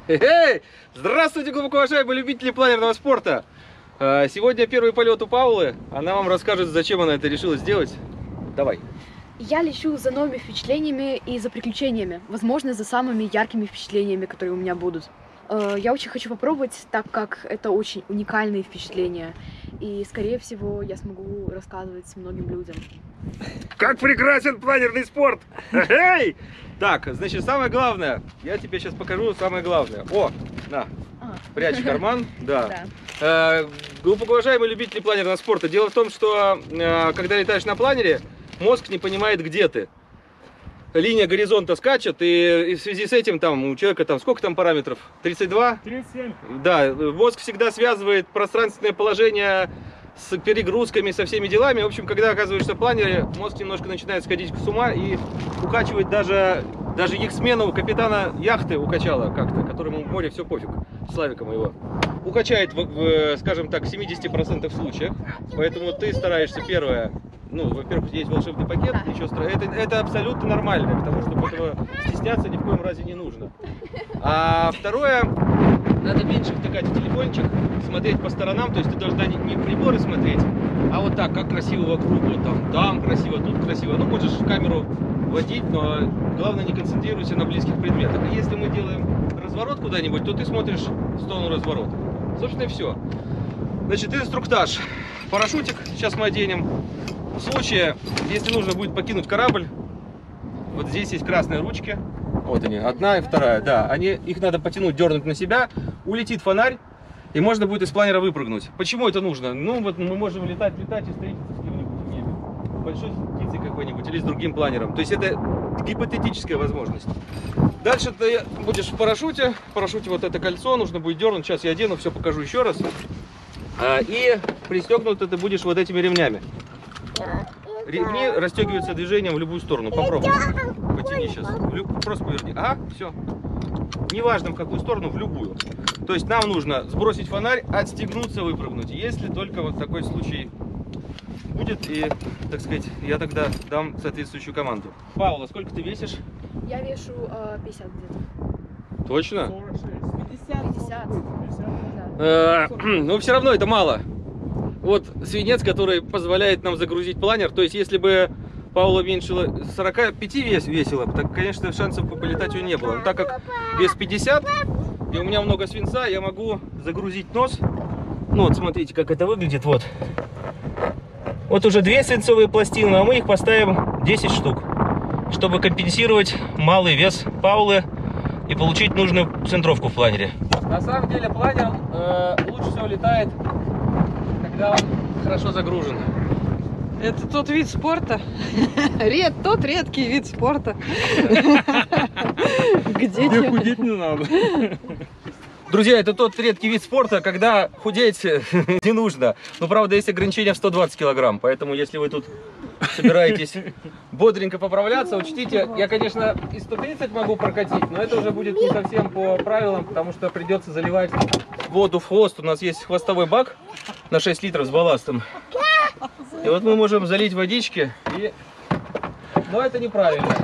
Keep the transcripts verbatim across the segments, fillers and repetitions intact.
Эй! Здравствуйте, глубоко уважаемые любители планерного спорта! Сегодня первый полет у Паулы. Она вам расскажет, зачем она это решила сделать. Давай. Я лечу за новыми впечатлениями и за приключениями. Возможно, за самыми яркими впечатлениями, которые у меня будут. Я очень хочу попробовать, так как это очень уникальные впечатления. И, скорее всего, я смогу рассказывать многим людям. Как прекрасен планерный спорт! Эй! Так, значит, самое главное. Я тебе сейчас покажу самое главное. О, на, а. прячь в карман. Да. да. Э, глубоко уважаемые любители планерного спорта. Дело в том, что э, когда летаешь на планере, мозг не понимает, где ты. Линия горизонта скачет, и, и в связи с этим там у человека там сколько там параметров? тридцать два? тридцать семь. Да, мозг всегда связывает пространственное положение с перегрузками, со всеми делами. В общем, когда оказываешься в планере, мозг немножко начинает сходить с ума и укачивает даже, даже яхтсмена, капитана яхты укачала как-то, которому в море все пофиг, Славика моего. Укачает, в, в, скажем так, в семидесяти процентах случаях. Поэтому ты стараешься, первое, ну, во-первых, есть волшебный пакет, ничего страшного. Это, это абсолютно нормально, потому что этого стесняться ни в коем разе не нужно. А второе, надо меньше втыкать в телефончик, смотреть по сторонам, то есть ты должна не, не приборы смотреть, а вот так, как красиво вокруг, вот там, там красиво, тут красиво. Ну, можешь камеру водить, но главное не концентрируйся на близких предметах. И если мы делаем разворот куда-нибудь, то ты смотришь в сторону разворота. Собственно, и все. Значит, инструктаж. Парашютик сейчас мы оденем. В случае, если нужно будет покинуть корабль, вот здесь есть красные ручки. Вот они, одна и вторая, да. Они, их надо потянуть, дернуть на себя, улетит фонарь, и можно будет из планера выпрыгнуть. Почему это нужно? Ну, вот мы можем летать, летать и встретиться с кем-нибудь в небе. Большой птицей какой-нибудь или с другим планером. То есть это гипотетическая возможность. Дальше ты будешь в парашюте. В парашюте вот это кольцо нужно будет дернуть. Сейчас я одену, все покажу еще раз. И пристегнуто ты будешь вот этими ремнями. Ремни расстегиваются движением в любую сторону. Попробуй. Потяни сейчас. Просто поверни. А, все. Неважно в какую сторону, в любую. То есть нам нужно сбросить фонарь, отстегнуться, выпрыгнуть. Если только вот такой случай будет, и, так сказать, я тогда дам соответствующую команду. Паула, сколько ты весишь? Я вешу э, пятьдесят где-то. Точно? пятьдесят. пятьдесят. Э, но все равно это мало. Вот свинец, который позволяет нам загрузить планер. То есть, если бы Паула меньше сорока пяти вес, весила, так, конечно, шансов полетать у нее не было. Но так как вес пятьдесят, и у меня много свинца, я могу загрузить нос. Ну вот, смотрите, как это выглядит. Вот. Вот уже две свинцовые пластины, а мы их поставим десять штук, чтобы компенсировать малый вес Паулы и получить нужную центровку в планере. На самом деле планер э, лучше всего летает, когда он хорошо загружен. Это тот вид спорта, Ред, тот редкий вид спорта, где худеть не надо. Друзья, это тот редкий вид спорта, когда худеть не нужно. Но, правда, есть ограничение в сто двадцать килограмм. Поэтому, если вы тут собираетесь бодренько поправляться, учтите, я, конечно, и сто тридцать могу прокатить, но это уже будет не совсем по правилам, потому что придется заливать воду в хвост. У нас есть хвостовой бак на шесть литров с балластом. И вот мы можем залить водички, и... но это неправильно.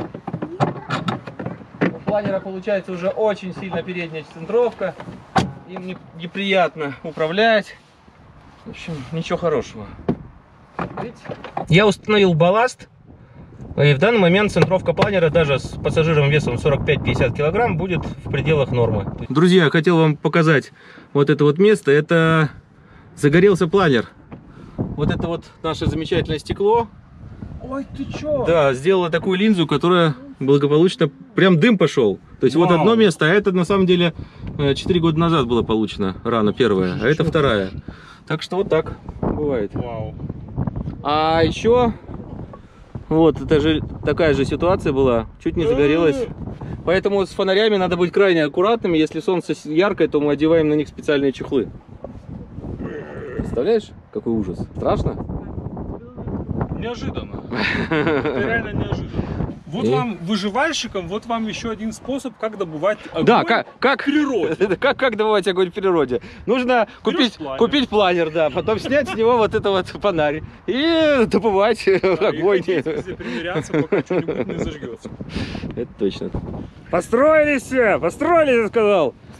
У планера получается уже очень сильно передняя центровка. Им неприятно управлять. В общем, ничего хорошего. Видите? Я установил балласт. И в данный момент центровка планера даже с пассажиром весом сорок пять — пятьдесят килограмм будет в пределах нормы. Друзья, я хотел вам показать вот это вот место. Это загорелся планер. Вот это вот наше замечательное стекло. Ой, ты чё? Да, сделала такую линзу, которая благополучно, прям дым пошел. То есть Вау. Вот одно место, а это на самом деле четыре года назад было получено, рана первая, а это вторая. Так что вот так бывает. Вау. А еще вот это же такая же ситуация была, чуть не загорелась. Поэтому с фонарями надо быть крайне аккуратными. Если солнце яркое, то мы одеваем на них специальные чехлы. Представляешь, какой ужас? Страшно? Неожиданно. Это реально неожиданно. Вот и? Вам, выживальщикам, вот вам еще один способ, как добывать огонь да, как, как, в природе. Как, как добывать огонь в природе? Нужно купить планер. купить планер, да, потом снять с него вот это вот фонарь и добывать да, огонь. И примиряться, пока что-нибудь не зажгется. Это точно. Построились все, построились, я сказал.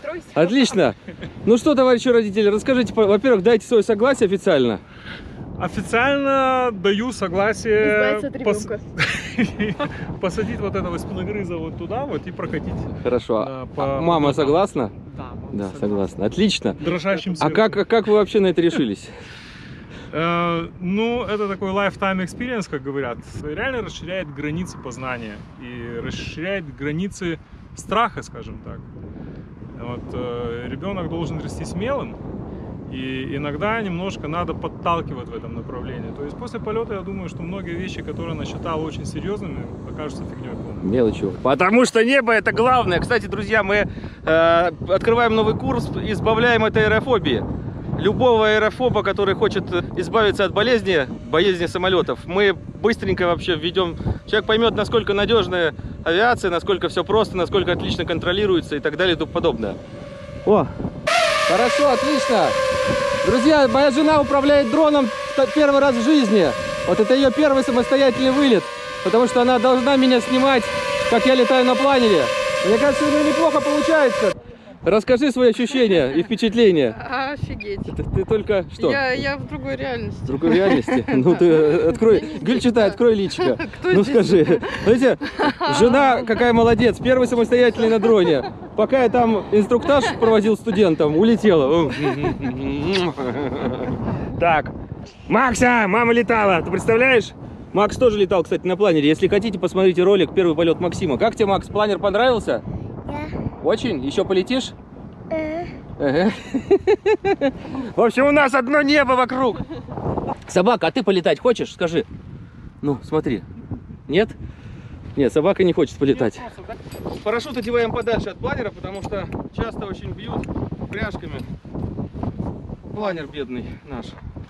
Стройся. Отлично. Ну что, товарищи родители, расскажите, во-первых, дайте свое согласие официально. Официально даю согласие Избавиться от пос- ребенка. посадить вот этого спиногрыза вот туда вот и прокатить. Хорошо. Да, А по- мама по- согласна? Да, мама Да, согласна. согласна. Отлично. Дрожащим А сердцем. как, как вы вообще на это решились? Э, ну, это такой lifetime experience, как говорят. Реально расширяет границы познания и расширяет границы страха, скажем так. Вот, э, ребенок должен расти смелым, и иногда немножко надо подталкивать в этом направлении. То есть после полета я думаю, что многие вещи, которые она считала очень серьезными, окажутся фигней полной. Мелочью. Потому что небо это главное. Кстати, друзья, мы э, открываем новый курс, избавляем от аэрофобии. Любого аэрофоба, который хочет избавиться от болезни, болезни самолетов, мы быстренько вообще введем. Человек поймет, насколько надежная авиация, насколько все просто, насколько отлично контролируется и так далее и тому подобное. О, хорошо, отлично. Друзья, моя жена управляет дроном первый раз в жизни. Вот это ее первый самостоятельный вылет, потому что она должна меня снимать, как я летаю на планере. Мне кажется, у нее неплохо получается. Расскажи свои ощущения и впечатления. Офигеть. Ты, ты только что? Я, я в другой реальности. В другой реальности? Ну ты открой, Гюль читай, открой личико. Кто Ну здесь? скажи. Смотрите, жена какая молодец, первый самостоятельный на дроне. Пока я там инструктаж проводил студентам, улетела. Так, Макса, мама летала, ты представляешь? Макс тоже летал, кстати, на планере. Если хотите, посмотрите ролик «Первый полет Максима». Как тебе, Макс, планер понравился? Да. Очень? Еще полетишь? Э, Ага. В общем, у нас одно небо вокруг. Собака, а ты полетать хочешь? Скажи. Ну, смотри. Нет? Нет, собака не хочет полетать. Парашют одеваем подальше от планера, потому что часто очень бьют пряжками. Планер бедный наш.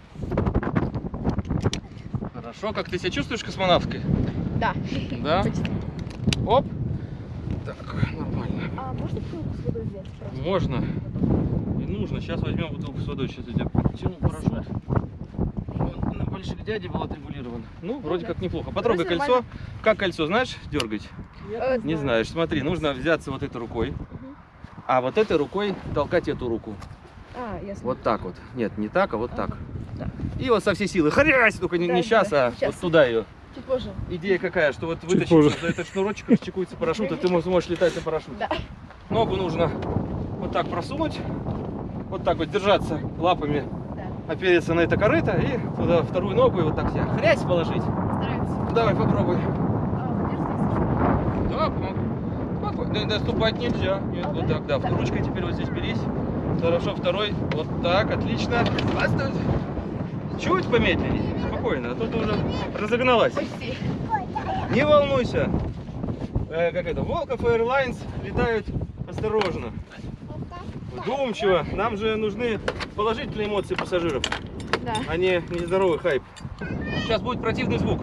Хорошо, как ты себя чувствуешь космонавткой? Да. Да? Почти. Оп. Так, нормально. А можно бутылку с водой взять? Просто? Можно. И нужно. Сейчас возьмем бутылку с водой. Сейчас я тебя подтяну парашют. Он на больших дяде был отрегулирован. Ну, вроде да. как неплохо. Потрогай Вроде кольцо. Как кольцо, знаешь, дергать? Э, Не знаю. знаешь. Смотри, нужно взяться вот этой рукой. А вот этой рукой толкать эту руку. А, ясно. Вот так вот. Нет, не так, а вот так. Так. И вот со всей силы. Хрясь! Только не, Да, не да, сейчас, а щас. вот туда ее. Чуть позже. Идея какая, что вот Чуть вытащить позже. вот этот шнурочек, расчекуется парашют, и ты сможешь летать на парашюте. Да. Ногу нужно вот так просунуть, вот так вот держаться лапами, Да. опереться на это корыто и туда вторую ногу и вот так себя хрясь положить. Стараемся. Давай попробуй. А, держись. Да, помогу. Спокойно. Да, наступать нельзя. Нет, вот так, да. Ручкой теперь вот здесь берись. Хорошо, второй. Вот так, отлично. Оставь. Чуть помедленнее. Спокойно, а то ты уже разогналась. Почти. Не волнуйся. Э, как это, Волков Airlines летают осторожно, вдумчиво. Нам же нужны положительные эмоции пассажиров, Да. а не нездоровый хайп. Сейчас будет противный звук.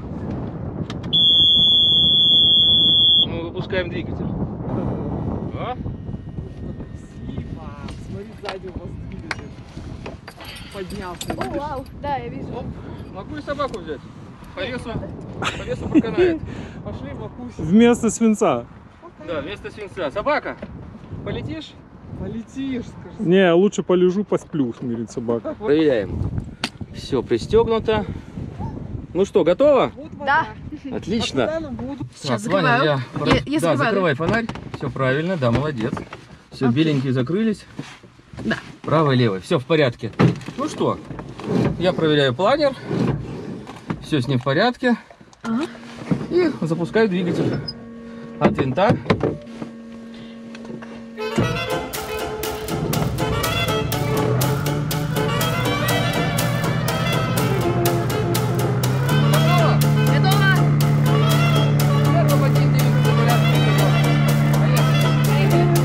Мы выпускаем двигатель. А? Смотри, сзади у вас двигатель. Поднялся. О, вау. Да, я вижу. Оп. Могу и собаку взять. По весу, по весу проканает. Пошли в Акусе. Вместо свинца. Да, вместо свинца. Собака, полетишь? Полетишь, скажи. Не, лучше полежу, посплю, говорит собака. Проверяем. Все пристегнуто. Ну что, готово? Вот Да. вода. Отлично. Куда нам воду? Сейчас Так, Ваня, закрываю. я- Я- я да, закрываю. закрывай фонарь. Все правильно, да, молодец. Все, Окей. беленькие закрылись. Да. Правый, левый, все в порядке. Ну что, я проверяю планер. Все с ним в порядке. Ага. И запускаю двигатель от винта. Готово? Готово. Освободим двигатель, порядке. Поехали.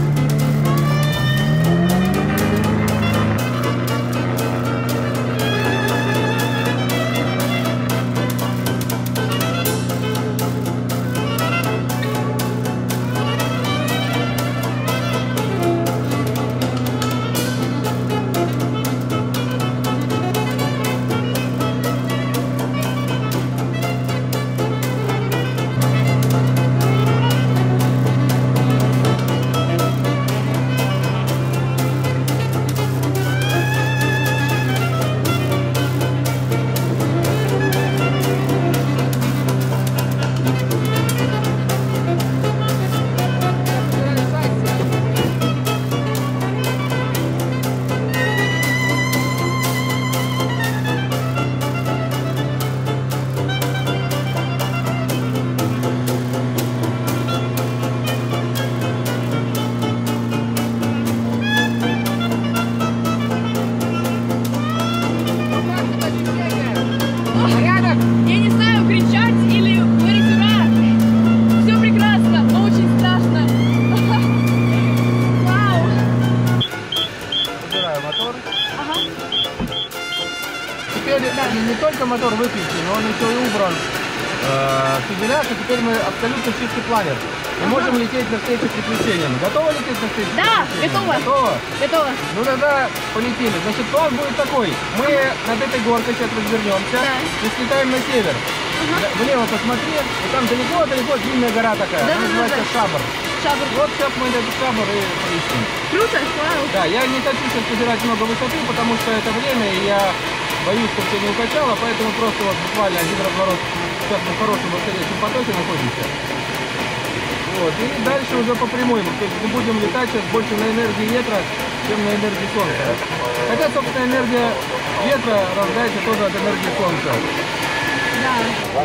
теперь не только мотор выключен, но он еще и убран. Фюзеляж, и теперь мы абсолютно чистый планер. Мы можем лететь навстречу приключениям. Готовы лететь навстречу Да, приключениям? готова. Готово? Готово. Ну тогда полетели. Значит, план будет такой. Мы над этой горкой сейчас развернемся Да. и слетаем на север. Влево посмотри, и там далеко-далеко длинная гора такая. Да, Она да, называется да. Шабр. Шабр. Вот сейчас мы этот Шабр и полетим. Круто. Вау. Да, я не хочу сейчас потерять много высоты, потому что это время, и я боюсь, чтобы тебя не укачало, поэтому просто вот буквально один разворот, сейчас мы в хорошем восходящем потоке находимся. Вот, и дальше уже по прямой, то есть мы будем летать сейчас больше на энергии ветра, чем на энергии солнца. Хотя, собственно, энергия ветра рождается тоже от энергии солнца. Да.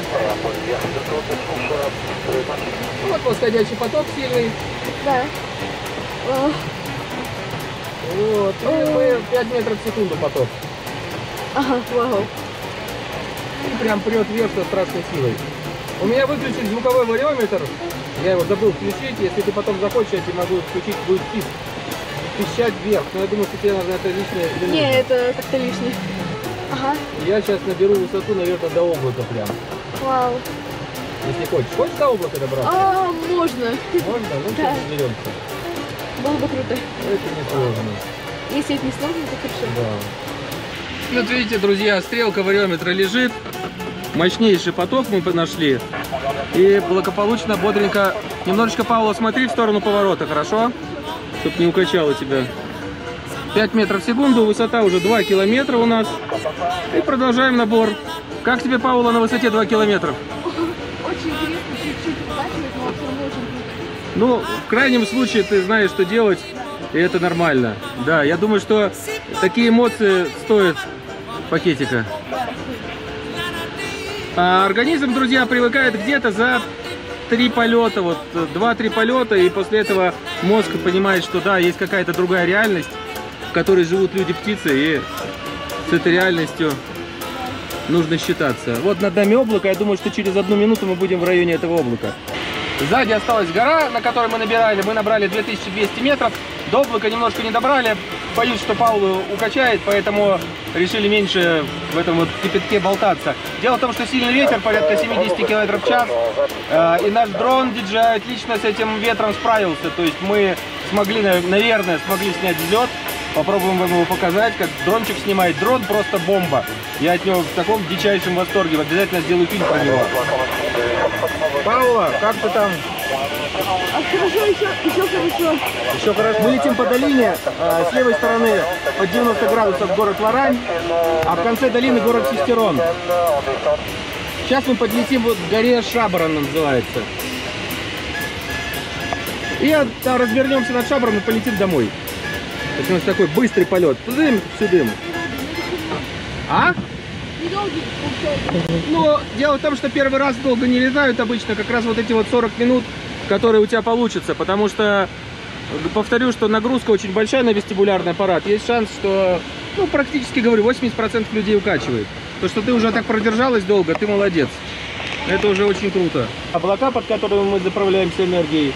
Вот восходящий поток сильный. Да. О, Вот, и мы пять метров в секунду поток. Ага, вау. И прям прет вверх со страшной силой. У меня выключен звуковой вариометр. Я его забыл включить. Если ты потом захочешь, я тебе могу включить, будет писк. Пищать вверх. Но я думаю, что тебе надо это лишнее. или Не, нужно. это как-то лишнее. Ага. Я сейчас наберу высоту, наверное, до облака прям. Вау. Если хочешь. Хочешь до облака добраться? А, можно. Можно? Ну, Да. сейчас разберемся. Было бы круто. Это не сложно. Если это не сложно, то хорошо. Да. Вот видите, друзья, стрелка вариометра лежит. Мощнейший поток мы нашли. И благополучно, бодренько. Немножечко, Павла, смотри в сторону поворота, хорошо? Чтоб не укачало тебя. пять метров в секунду, высота уже два километра у нас. И продолжаем набор. Как тебе, Паула, на высоте два километра? Очень интересно, чуть-чуть укачивает, но все равно очень круто. Ну, в крайнем случае ты знаешь, что делать, и это нормально. Да, я думаю, что такие эмоции стоят пакетика. А организм, друзья, привыкает где-то за три полета, вот два-три полета, и после этого мозг понимает, что да, есть какая-то другая реальность, в которой живут люди, птицы, и с этой реальностью нужно считаться. Вот над нами облако, я думаю, что через одну минуту мы будем в районе этого облака. Сзади осталась гора, на которой мы набирали. Мы набрали две тысячи двести метров. До облака немножко не добрали. Боюсь, что Паулу укачает, поэтому решили меньше в этом вот кипятке болтаться. Дело в том, что сильный ветер, порядка семидесяти километров в час. Э, и наш дрон ди джей ай отлично с этим ветром справился. То есть мы смогли, наверное, смогли снять взлет. Попробуем вам его показать, как дрончик снимает. Дрон просто бомба. Я от него в таком дичайшем восторге. Обязательно сделаю фильм про него. Паула, как ты там? А хорошо, еще, еще хорошо. Еще хорошо. Мы летим по долине. Э, с левой стороны под девяносто градусов город Лорань, а в конце долины город Систерон. Сейчас мы подлетим вот к горе Шабр, она называется. И от, да, развернемся над Шабром и полетим домой. Это у нас такой быстрый полет. Тудым, сюдым. А? Недолгий, получается. Ну, дело в том, что первый раз долго не летают обычно, как раз вот эти вот сорок минут, которые у тебя получатся, потому что, повторю, что нагрузка очень большая на вестибулярный аппарат. Есть шанс, что, ну, практически, говорю, восемьдесят процентов людей укачивает. То, что ты уже так продержалась долго, ты молодец. Это уже очень круто. Облака, под которыми мы заправляемся энергией.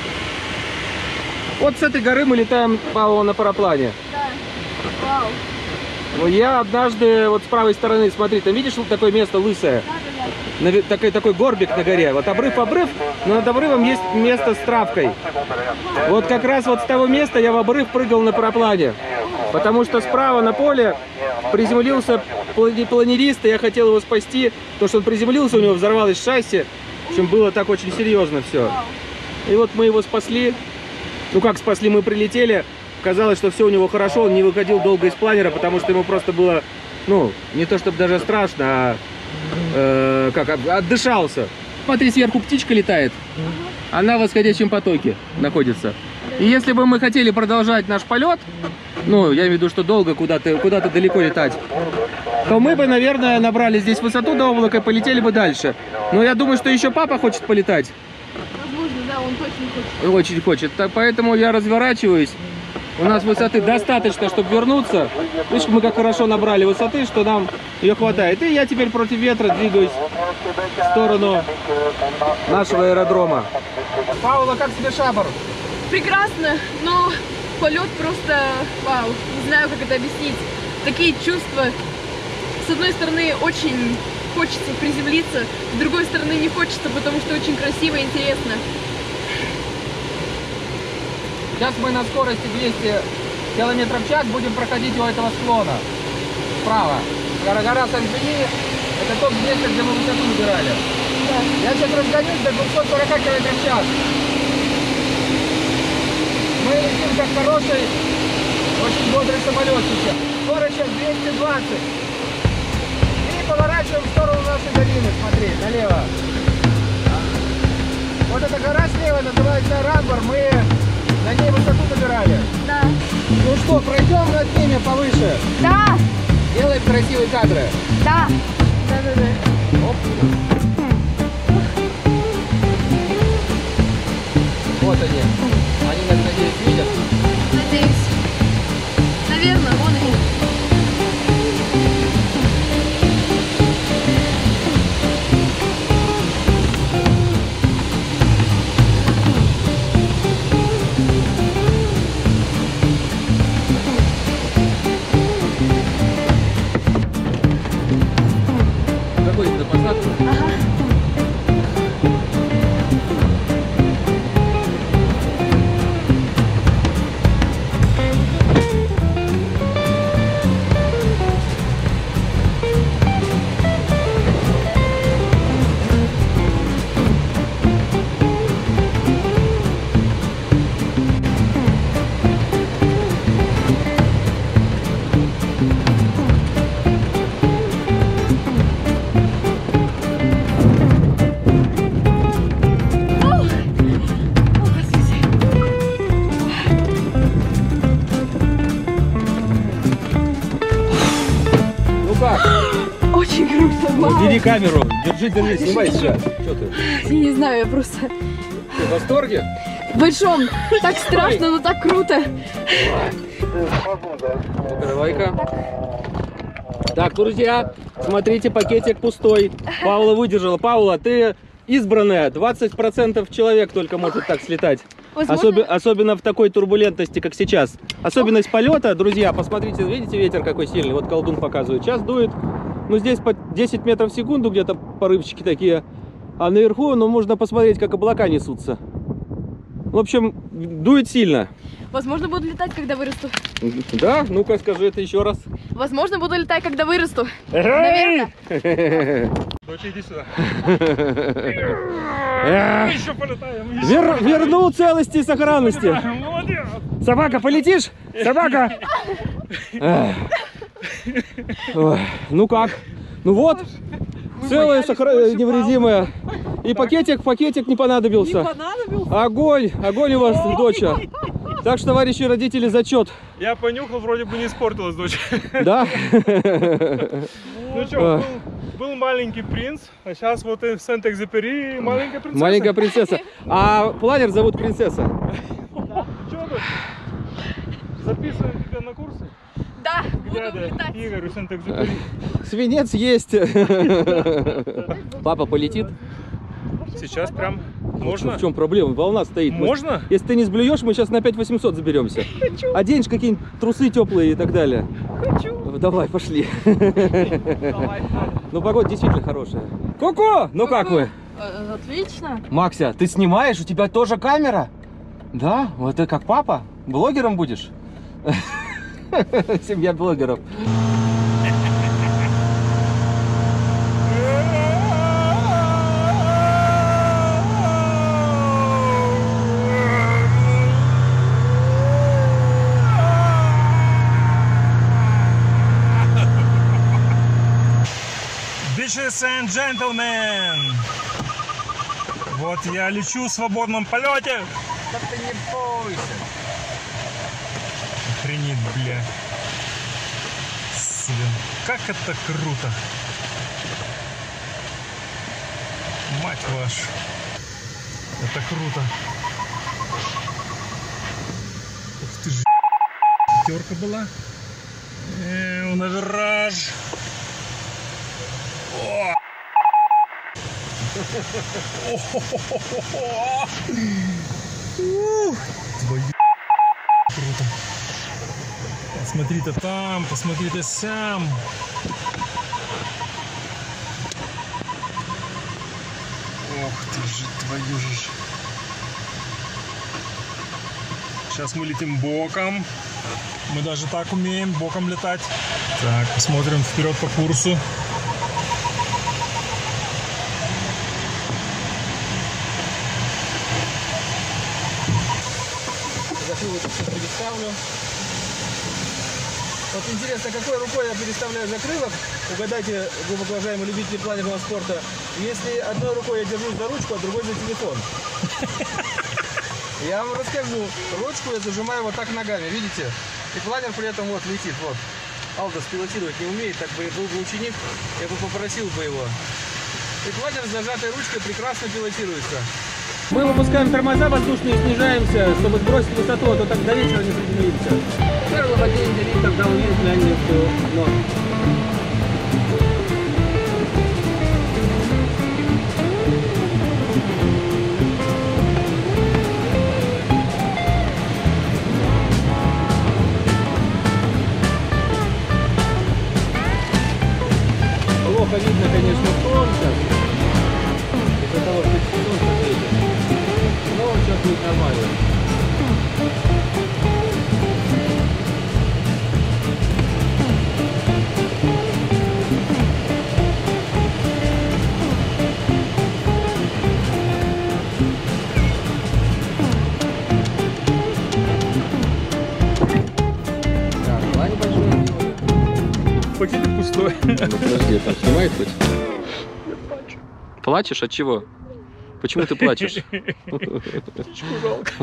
Вот с этой горы мы летаем, Павла, на параплане. Да. Вау. Ну, я однажды, вот с правой стороны, смотри, там видишь вот такое место лысое? Да, да, да. На- Такой, такой горбик на горе. Вот обрыв-обрыв, но над обрывом есть место с травкой. Вот как раз вот с того места я в обрыв прыгал на параплане. Потому что справа на поле приземлился плани- планерист, и я хотел его спасти. То, что он приземлился, у него взорвалось шасси. В общем, было так очень серьезно все. И вот мы его спасли. Ну как спасли, мы прилетели. Казалось, что все у него хорошо, он не выходил долго из планера, потому что ему просто было, ну, не то чтобы даже страшно, а э, как, отдышался. Смотри, сверху птичка летает, она в восходящем потоке находится. И если бы мы хотели продолжать наш полет, ну, я имею в виду, что долго куда-то куда-то далеко летать, то мы бы, наверное, набрали здесь высоту до облака и полетели бы дальше. Но я думаю, что еще папа хочет полетать. Возможно, да, он точно хочет. Очень хочет. Так, поэтому я разворачиваюсь. У нас высоты достаточно, чтобы вернуться. Видишь, мы как хорошо набрали высоты, что нам ее хватает. И я теперь против ветра двигаюсь в сторону нашего аэродрома. Паула, как тебе Шабр? Прекрасно, но полет просто вау. Не знаю, как это объяснить. Такие чувства. С одной стороны, очень хочется приземлиться, с другой стороны, не хочется, потому что очень красиво и интересно. Сейчас мы на скорости двести километров в час будем проходить у этого склона. Справа. Гора, гора Сан-Жени. Это топ двести, где мы высоту набирали. Да. Я сейчас разгонюсь до двухсот сорока километров в час. Мы летим как хороший, очень бодрый самолет сейчас. Скорость сейчас двести двадцать. И поворачиваем в сторону нашей долины. Смотри, налево. Вот эта гора слева называется Рамбар. Мы на ней высоту набирали. Да. Ну что, пройдем над ними повыше. Да. Делаем красивые кадры. Да. Да-да-да. Оп. Вот они. Они нас, надеюсь, видят. Надеюсь. Наверное, вон они. Какой это посадка? Ага. Ну как? Очень круто. Ну, Вау. бери камеру. Держи, держи, снимай сейчас. Что ты? Я не знаю, я просто Ты в восторге? в большом. Так страшно, но так круто. Ну-ка, давай-ка. Так, друзья, смотрите, пакетик пустой. Паула выдержала. Паула, ты избранная. двадцать процентов человек только может так слетать. Возможно, Особи- особенно в такой турбулентности, как сейчас. Особенность полета, друзья, посмотрите, видите, ветер какой сильный. Вот колдун показывает. Сейчас дует, ну здесь по десять метров в секунду где-то порывчики такие. А наверху, ну можно посмотреть, как облака несутся. В общем, дует сильно. возможно, буду летать, когда вырасту. Да? Ну-ка скажи это еще раз. Возможно, буду летать, когда вырасту. Наверное. Доча, иди сюда. Эх, Еще полетаем. еще вер- полетаем. вернул целости и сохранности. Молодец. Собака, полетишь? Собака! Эх. Ой, ну как? Ну вот, целая, сохра- невредимая. И пакетик, пакетик не понадобился. Понадобился? Огонь, огонь у вас, доча. Так что, товарищи родители, зачет. Я понюхал, вроде бы не испортилась дочь. Да? Ну что, был, был маленький принц, а сейчас вот и в Сент-Экзюпери маленькая принцесса. Маленькая принцесса. А планер зовут принцесса. Что ты? Записываем тебя на курсы? Да, Где буду это? летать. Игорь, в Сент-Экзюпери. Свинец есть. Папа полетит. Сейчас прям можно? В чем проблема? Волна стоит. Мы- Можно? Если ты не сблюешь, мы сейчас на пять восемьсот заберемся. Хочу. Оденешь какие-нибудь трусы теплые и так далее. Хочу. Давай, пошли. Давай. Ну, погода действительно хорошая. Ку-ку! Ну как вы? Э, Отлично. Макся, ты снимаешь? У тебя тоже камера? Да? Вот ты как папа? Блогером будешь? Семья блогеров. Bitches and gentlemen! Вот я лечу в свободном полете. Да ты не бойся. Охренеть, бля. Блин, как это круто. Мать вашу. Это круто. Ух ты ж, терка была. Э, на вираж. О! О-хо-хо-хо-хо. Ух, твою круто. Посмотри-то там, посмотри-то сам. Ох ты же, твою же. Сейчас мы летим боком. Мы даже так умеем боком летать. Так, посмотрим вперед по курсу. Закрылочку переставлю. Вот интересно, какой рукой я переставляю закрылок? Угадайте, глубоко уважаемые любители планерного спорта. Если одной рукой я держусь за ручку, а другой за телефон. Я вам расскажу. Ручку я зажимаю вот так ногами, видите? И планер при этом вот летит, вот. Алдос пилотировать не умеет, так бы был бы ученик, я бы попросил бы его. И планер с зажатой ручкой прекрасно пилотируется. Мы выпускаем тормоза воздушные, снижаемся, чтобы сбросить высоту, а то так до вечера не приземлимся. Первый владелец делит, тогда увидит на нефть, но... Плохо видно, конечно, солнце. Из-за того, что солнце светит. Но сейчас будет нормально. Так, плане большой. Пакетик пустой. Ну, подожди, там снимает хоть? Плачешь? От чего? Почему ты плачешь? Птичку жалко.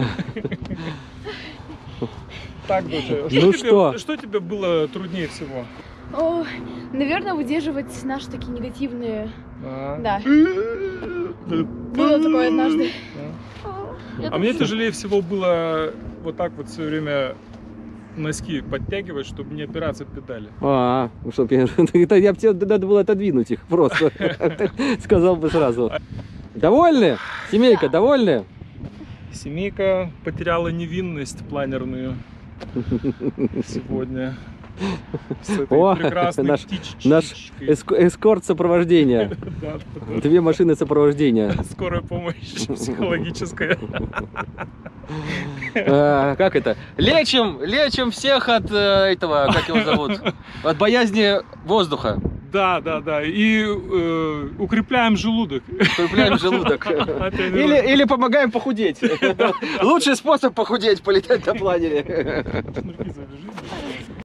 Так, доча, Ну тебе- что? Что тебе было труднее всего? О, наверное, выдерживать наши такие негативные... А. Да. Было такое однажды. Я А так мне всё- тяжелее всего было вот так вот все время носки подтягивать, чтобы не опираться в педали. А, ну что, я, я бы тебе надо было отодвинуть их просто. Сказал бы сразу. Довольны? Семейка, довольны? Семейка потеряла невинность планерную сегодня. С этой О, прекрасной наш- птичечкой. наш эск- эскорт сопровождения. Да, да, да. Две машины сопровождения. Скорая помощь психологическая. А, как это? Лечим, лечим всех от э, этого, как его зовут? От боязни воздуха. Да, да, да. И э, укрепляем желудок. Укрепляем желудок. Или, или помогаем похудеть. Лучший способ похудеть, полететь на планере. Шнурки завяжи.